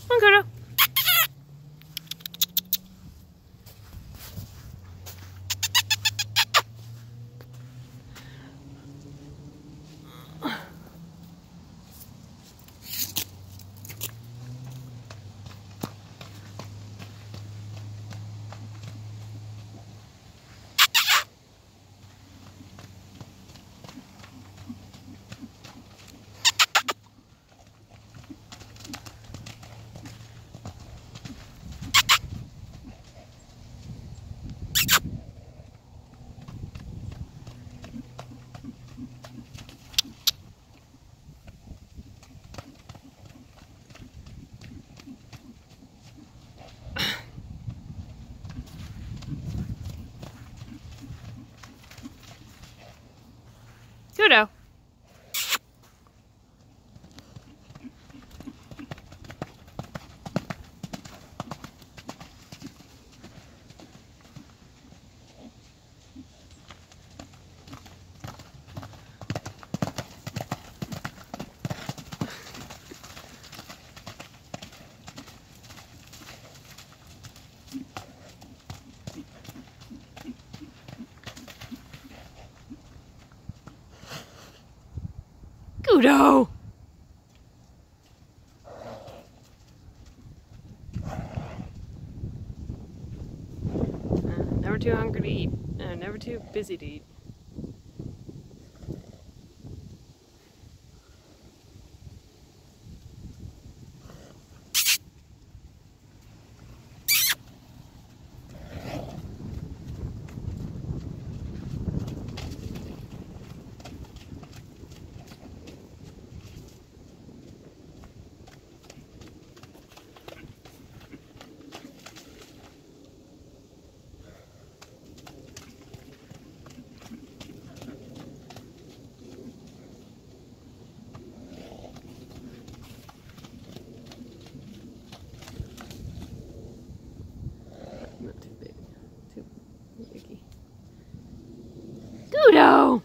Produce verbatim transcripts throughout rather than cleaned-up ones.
Come on, Cudo. Cudo. Cudo! Uh, never too hungry to eat. Uh, never too busy to eat. Not too big. Too biggy. Cudo!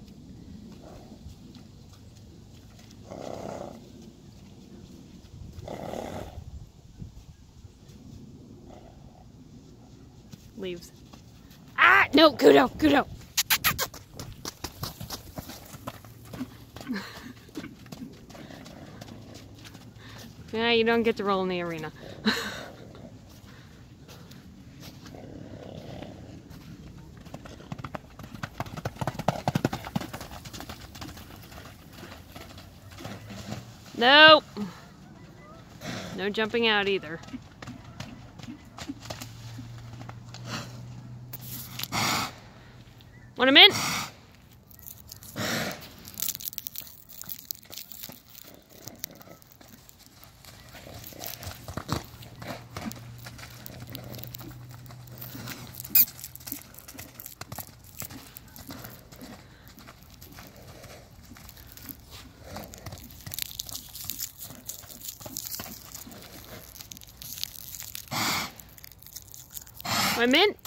Leaves. Ah! No! Cudo! Cudo! Yeah, you don't get to roll in the arena. Nope. No jumping out either. Want a mint? Want a mint?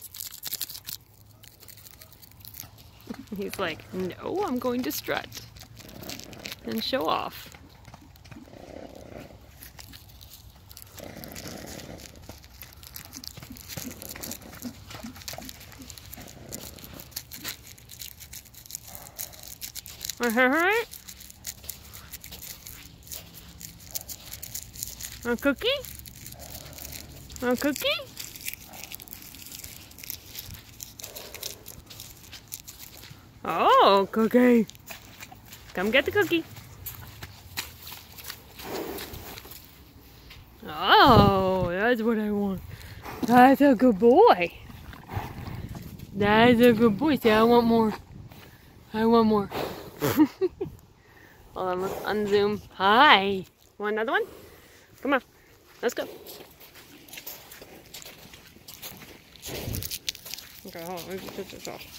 He's like, no, I'm going to strut and show off. Alright. A cookie? A cookie? Oh, cookie. Come get the cookie. Oh, that's what I want. That's a good boy. That's a good boy. See, I want more. I want more. Hold on, let's unzoom. Hi. Want another one? Come on. Let's go. Okay, hold on. Let me put this off.